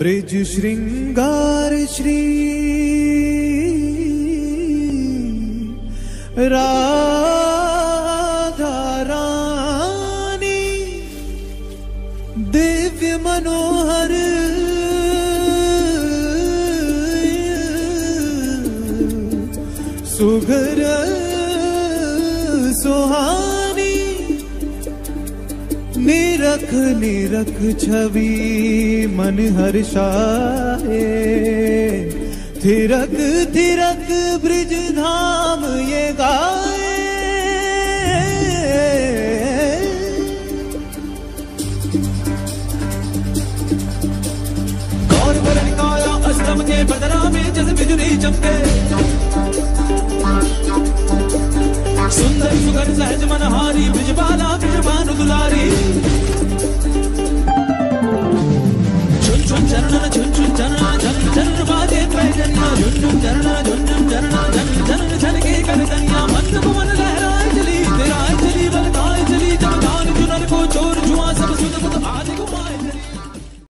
Bridge श्रृंगार श्री राधा रानी दिव्य मनोहर सुघर सुहानी निरख निरख छवि मन हर्षाए थिरक थिरक bridge धाम ये गाए। गौर वरण काया अष्टम के बदरा में जैसे बिजली चमके सुंदर सुगर सहज मनहारी ब्रिजबाला ब्रिजबान दुलारी झुन झुन चरण झुन झुन चरण झन झन बाजे पैजनिया झुन झुन चरण झुन झुन